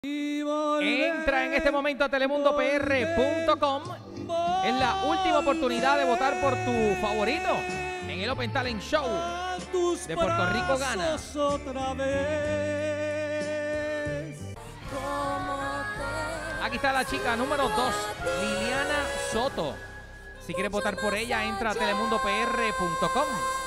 Entra en este momento a telemundopr.com. Es la última oportunidad de votar por tu favorito en el Open Talent Show de Puerto Rico Gana. Aquí está la chica número 2, Liliana Soto. Si quieres votar por ella, entra a telemundopr.com.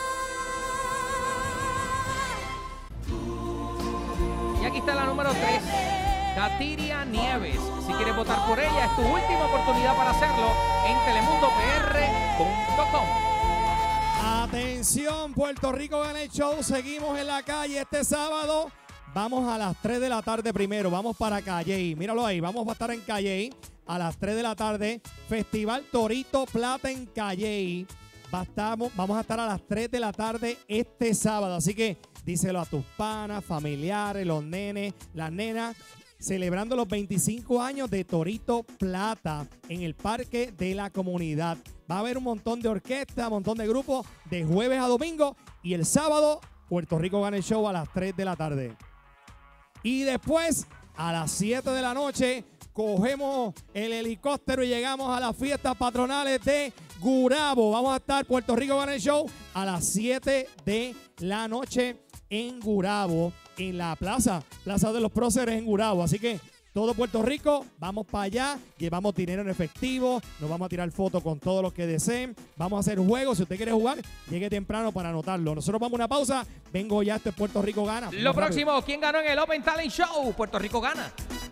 Y aquí está la número 3, Katiria Nieves. Si quieres votar por ella, es tu última oportunidad para hacerlo en telemundopr.com. Atención, Puerto Rico Gana el Show. Seguimos en la calle este sábado. Vamos a las 3 de la tarde primero. Vamos para Calley. Míralo ahí. Vamos a estar en Calley a las 3 de la tarde. Festival Torito Plata en Calley. Vamos a estar a las 3 de la tarde este sábado. Así que díselo a tus panas, familiares, los nenes, las nenas. Celebrando los 25 años de Torito Plata en el Parque de la Comunidad. Va a haber un montón de orquestas, un montón de grupos de jueves a domingo. Y el sábado, Puerto Rico Gana el Show a las 3 de la tarde. Y después, a las 7 de la noche, cogemos el helicóptero y llegamos a las fiestas patronales de Gurabo. Vamos a estar Puerto Rico Gana el Show a las 7 de la noche en Gurabo, en la Plaza de los Próceres en Gurabo. Así que todo Puerto Rico, vamos para allá, llevamos dinero en efectivo, nos vamos a tirar fotos con todos los que deseen, vamos a hacer juegos. Si usted quiere jugar, llegue temprano para anotarlo. Nosotros vamos a una pausa, vengo ya, este Puerto Rico Gana. Lo próximo, ¿quién ganó en el Open Talent Show? Puerto Rico Gana.